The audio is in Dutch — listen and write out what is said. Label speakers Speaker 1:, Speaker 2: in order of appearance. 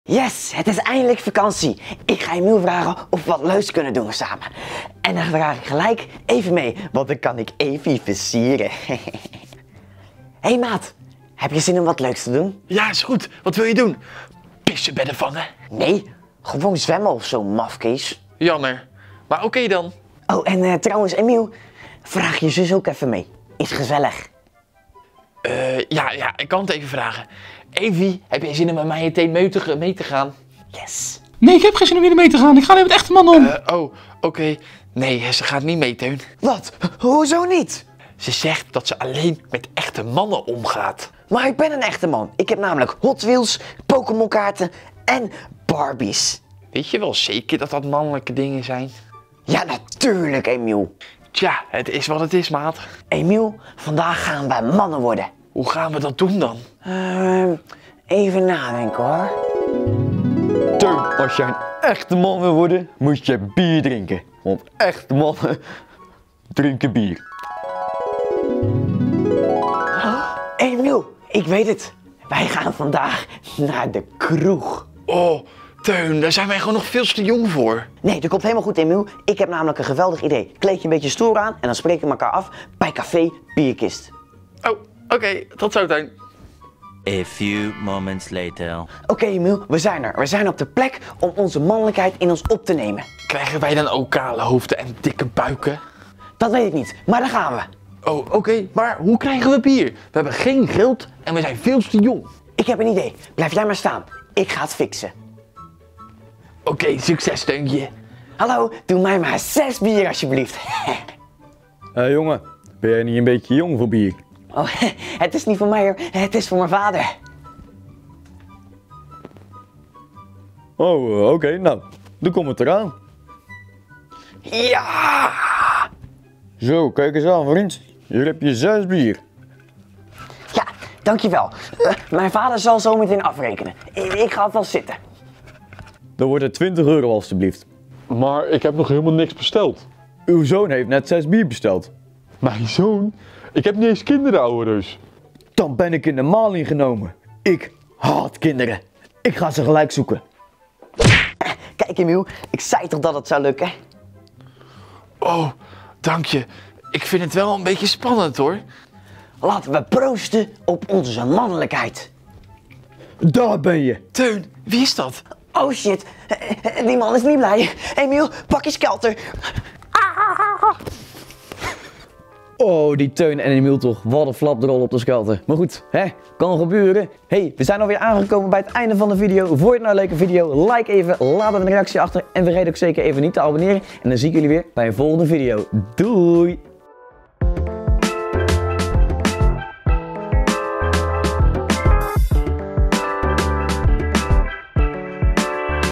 Speaker 1: Yes, het is eindelijk vakantie. Ik ga Emiel vragen of we wat leuks kunnen doen samen. En dan vraag ik gelijk even mee, want dan kan ik Evie versieren. Hey maat, heb je zin om wat leuks te doen?
Speaker 2: Ja, is goed. Wat wil je doen? Pissenbedden vangen?
Speaker 1: Nee, gewoon zwemmen of zo, mafkees.
Speaker 2: Jammer. Maar oké dan.
Speaker 1: Oh, en trouwens Emiel, vraag je zus ook even mee. Is gezellig.
Speaker 2: Ja, ik kan het even vragen. Evie, heb jij zin om met mij en Teen mee te gaan?
Speaker 1: Yes.
Speaker 3: Nee, ik heb geen zin om hier mee te gaan. Ik ga alleen met echte mannen om.
Speaker 2: Oké. Nee, ze gaat niet mee, Teun.
Speaker 1: Wat? Hoezo niet?
Speaker 2: Ze zegt dat ze alleen met echte mannen omgaat.
Speaker 1: Maar ik ben een echte man. Ik heb namelijk Hot Wheels, Pokémon kaarten en Barbies.
Speaker 2: Weet je wel zeker dat dat mannelijke dingen zijn?
Speaker 1: Ja, natuurlijk Emiel.
Speaker 2: Tja, het is wat het is, maat.
Speaker 1: Emiel, vandaag gaan wij mannen worden.
Speaker 2: Hoe gaan we dat doen dan?
Speaker 1: Even nadenken hoor.
Speaker 4: Teun, als jij een echte man wil worden, moet je bier drinken. Want echte mannen drinken bier.
Speaker 1: Emiel, ik weet het. Wij gaan vandaag naar de kroeg.
Speaker 2: Oh, Teun, daar zijn wij gewoon nog veel te jong voor.
Speaker 1: Nee, dat komt helemaal goed Emiel. Ik heb namelijk een geweldig idee. Kleed je een beetje stoer aan en dan spreken we elkaar af bij Café Bierkist.
Speaker 2: Oh, oké. Tot zo, Teun.
Speaker 5: A few moments later.
Speaker 1: Oké Emiel, we zijn er. We zijn op de plek om onze mannelijkheid in ons op te nemen.
Speaker 2: Krijgen wij dan ook kale hoofden en dikke buiken?
Speaker 1: Dat weet ik niet, maar daar gaan we.
Speaker 2: Oh, oké. Maar hoe krijgen we bier? We hebben geen geld en we zijn veel te jong.
Speaker 1: Ik heb een idee. Blijf jij maar staan. Ik ga het fixen.
Speaker 2: Oké, succes, Teuntje.
Speaker 1: Hallo, doe mij maar 6 bier alsjeblieft.
Speaker 4: Hé jongen, ben jij niet een beetje jong voor bier?
Speaker 1: Oh, het is niet voor mij hoor, het is voor mijn vader.
Speaker 4: Oh, oké, nou, dan komt het eraan.
Speaker 1: Ja!
Speaker 4: Zo, kijk eens aan vriend. Hier heb je 6 bier.
Speaker 1: Ja, dankjewel. Mijn vader zal zo meteen afrekenen. Ik ga alvast zitten.
Speaker 4: Dan wordt het 20 euro alstublieft.
Speaker 6: Maar ik heb nog helemaal niks besteld.
Speaker 4: Uw zoon heeft net 6 bier besteld.
Speaker 6: Mijn zoon? Ik heb niet eens kinderen, ouwe dus.
Speaker 4: Dan ben ik in de maling genomen. Ik haat kinderen. Ik ga ze gelijk zoeken.
Speaker 1: Kijk Emiel, ik zei toch dat het zou lukken?
Speaker 2: Oh, dank je. Ik vind het wel een beetje spannend hoor.
Speaker 1: Laten we proosten op onze mannelijkheid.
Speaker 4: Daar ben je.
Speaker 2: Teun, wie is dat?
Speaker 1: Oh shit, die man is niet blij. Emiel, pak je skelter.
Speaker 4: Oh, die Teun en Emiel toch. Wat een flapdrol op de skelter. Maar goed, hè, kan gebeuren. Hey, we zijn alweer aangekomen bij het einde van de video. Vond je het nou een leuke video? Like even, laat even een reactie achter. En vergeet ook zeker even niet te abonneren. En dan zie ik jullie weer bij een volgende video. Doei!